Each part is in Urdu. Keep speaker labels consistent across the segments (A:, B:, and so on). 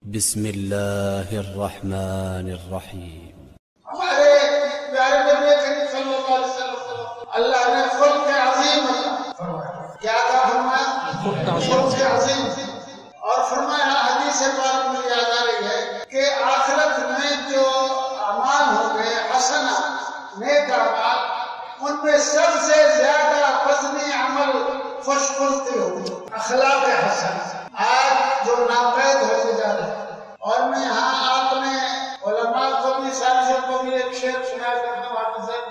A: بسم الله الرحمن الرحيم.
B: ہمارے پیارے نبی کریم صلی اللہ علیہ وسلم اللہ نے خلق عظیم فرمایا. کیا تھا فرمایا؟ خلق عظیم. اور فرمایا حدیث پاک میں یاد آ رہی ہے کہ آخرت میں جو اعمال ہوں گے حسنہ نیک اعمال ان میں سب سے زیادہ وزنی عمل خوش خلقی ہوگی، اخلاق حسن. آج جو ناپید ہوتے جا رہے ہیں، اور میں یہاں آپ نے علماء کو بھی سائنسوں کو بھی ایک شعر سنا کرتا ہوں آپ سے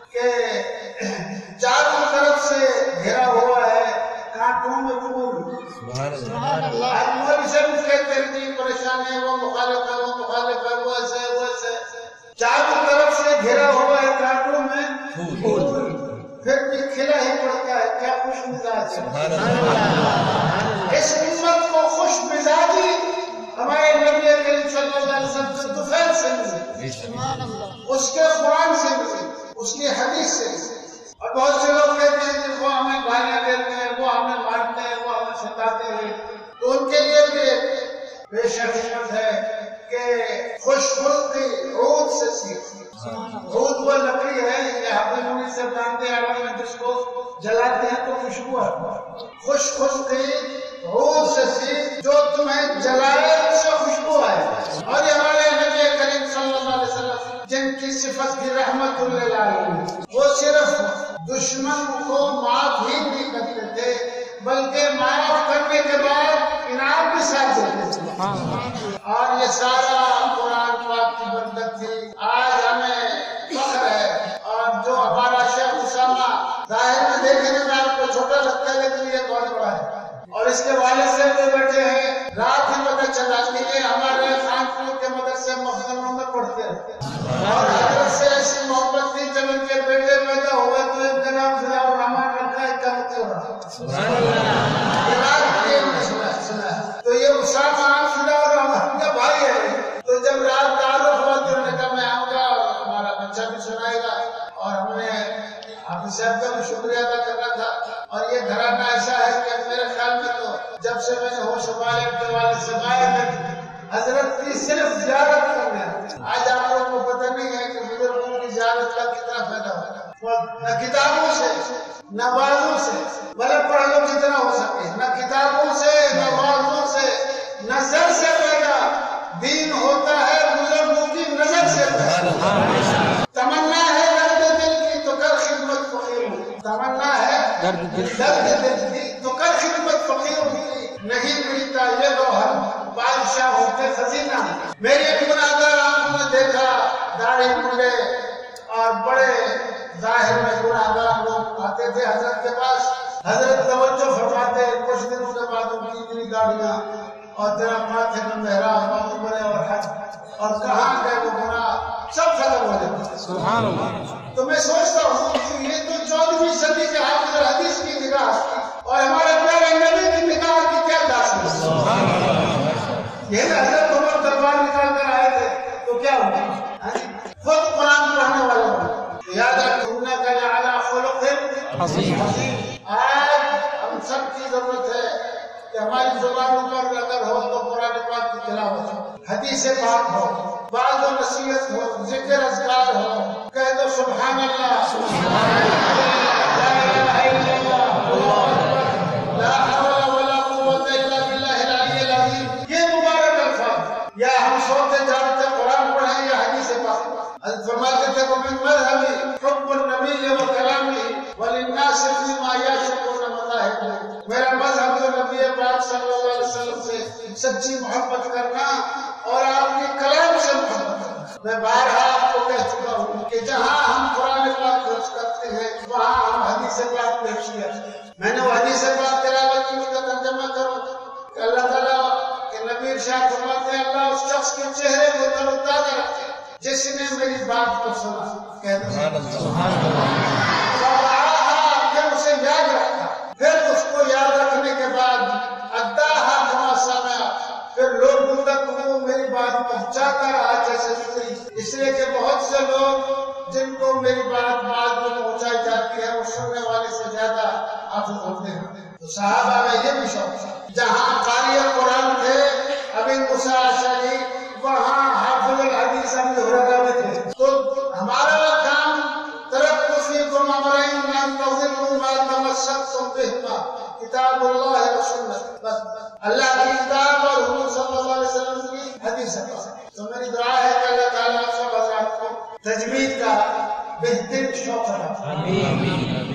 B: کہ چاروں طرف سے گھرا ہوا ہے کانٹوں میں پھول. سبحان اللہ. مولوی سے بھی کہتے ہیں کہ پریشان ہے، وہ مخالف ہے، وہ مخالف ہے، وہ ایسے ہے، وہ ایسے ہے. چاروں طرف سے گھرا ہوا ہے کانٹوں میں پھول، پھر بھی کھلا ہی پڑتا ہے. کیا خوش مزاج ہے. اس امت کو خوش مزاجی ہمارے نبی کریم صلی اللہ علیہ وسلم سے طفیل سے ملی، اس کے قرآن سے ملی، اس کی حدیث سے ملی. اور بہت سے لوگ کہتے ہیں کہ وہ ہمیں گالیاں دیتے ہیں، وہ ہمیں مارتے ہیں، وہ ہمیں ستاتے ہیں. تو ان کے لیے بھی ایک بے شک حکمت ہے کہ خوش خلقی عود سے سیکھ. عود وہ لکڑی ہے یہ حبل منی سے باندھتے ہیں، جس کو جلاتے ہیں تو خوشبو آتی ہے. خوش خلقی عود سے سیکھ جو تمہیں جلائے اس سے خوشبو آئے. اور یہ ہمارے نبی کریم صلی اللہ علیہ وسلم جن کی صفت کی رحمت للعالمین، وہ صرف دشمن کو معاف ہی نہیں کرتے تھے بلکہ معاف کرنے کے بعد انعام بھی ساتھ دیتے تھے. اور یہ سارا قرآن پاک کی برکت تھی. آج ہمیں فخر ہے. اور جو ہمارا شیخ اسامہ ظاہر میں دیکھنے میں آپ کو چھوٹا لگتا ہے لیکن یہ بہت بڑا ہے. اور اس کے والد سے بھی بیٹھے ہیں، رات ہی پتہ چلا کہ یہ ہمارے خانپور کے مدرسے مخدموں میں پڑھتے ہیں. اور حضرت سے ایسی محبت تھی جب ان کے بیٹے پیدا ہوئے تو ایک کا نام فضاء الرحمان رکھا، ایک کا مطلب تو یہ اسامہ فضاء الرحمان کا بھائی ہے. تو جب رات تعارف ہوا تو انہوں نے کہا میں آؤں گا اور ہمارا بچہ بھی سنائے گا. اور ہم نے حافظ صاحب کا بھی شکریہ ادا کرنا تھا. اور یہ گھرانہ ایسا ہے کہ میرے خیال میں تو جب سے میں نے ہوش سنبھالے کے والد سے باہر حضرت کی صرف زیارت کرنا ہے. آج آپ لوگوں کو پتہ نہیں ہے کہ بزرگوں کی زیارت کا کتنا فائدہ ہوگا. نہ کتابوں سے نہ وعظوں سے، مطلب پڑھ لو جتنا ہو سکے، نہ کتابوں سے نہ وعظوں سے، نظر سے پیدا دین ہوتا ہے، بزرگوں کی نظر سے پیدا. تمنا ہے درد دل کی تو کر خدمت فقیر ہوں. تمنا ہے درد دل کی تو کر خدمت فقیر ہوں. نہیں ملتا یہ گوہر بادشاہوں کے خزینہ. میری گناہگار آنکھوں نے دیکھا داڑھی منڈے اور بڑے ظاہر میں گناہگار لوگ آتے تھے حضرت کے پاس. حضرت توجہ فرماتے کچھ دنوں کے بعد ان کی اتنی گاڑیاں اور تیرا ماتھے میں محراب باتوں بڑے اور حج اور کہاں گئے وہ گناہ سب ختم ہو جاتے. سبحان اللہ. تو میں سوچتا ہوں کہ یہ تو 14ویں صدی کے حافظ الحدیث کی نگاہ تھی اور ہمارے پیارے نبی کی نگاہ کی کیا داستان. سبحان اللہ. یہ حضرت عمر دربار نکال کر آئے تھے تو کیا ہوا؟ خود قرآن پڑھنے والے بنے. یاد رکھنا کا اعلیٰ خلق عظیم. آج ہم سب کی ضرورت ہے کہ ہماری زبانوں پر اگر ہو تو قرآن پاک کی تلاوت ہو، حدیث پاک ہو، بعض و نصیحت ہو، ذکر اذکار ہو. کہہ دو سبحان اللہ، سبحان اللہ، لا الہ الا اللہ، اللہ اکبر، لا حول ولا قوت الا باللہ العلی العظیم. یہ مبارک الفاظ یا ہم سوتے جاگتے قرآن پڑھیں یا حدیث پاک. فرماتے تھے وہ من مذہبی حب النبی و کلامی وللناس فیما یعشقون مذاہب. میرا مذہب جو نبی پاک صلی اللہ علیہ وسلم سے سچی محبت کرنا اور آپ کے کلام سے محبت کرنا. میں بارہا آپ کو کہہ چکا ہوں کہ جہاں ہم قرآن پاک خرچ کرتے ہیں وہاں ہم حدیث پاک پیش کیا. میں نے وہ حدیث پاک تلاوت کی کا ترجمہ کروں کہ اللہ تعالیٰ کے نبی ارشاد فرماتے ہیں اللہ اس شخص کے چہرے کو تر و تازہ رکھے جس نے میری بات کو سنا. کہتے پھر اسے یاد رکھا، پھر اس کو یاد رکھنے کے بعد اداہا کما سمع، پھر لوگوں تک وہ میری بات پہنچاتا رہا جیسے سنی. اس لیے کہ بہت سے لوگ جن کو میری بات بعد میں پہنچائی جاتی ہے وہ سننے والے سے زیادہ حافظ ہوتے ہیں. تو صحابہ میں یہ بھی شوق تھا. جہاں قاری قرآن تھے ابھی موسیٰ بهما کتاب اللہ و سنت، بس اللہ کی کتاب اور حضور صلی اللہ علیہ وسلم کی حدیث ہے۔ تو میری دعا ہے کہ اللہ تعالیٰ سب حضرات کو تجوید کا بہترین شوق ہے۔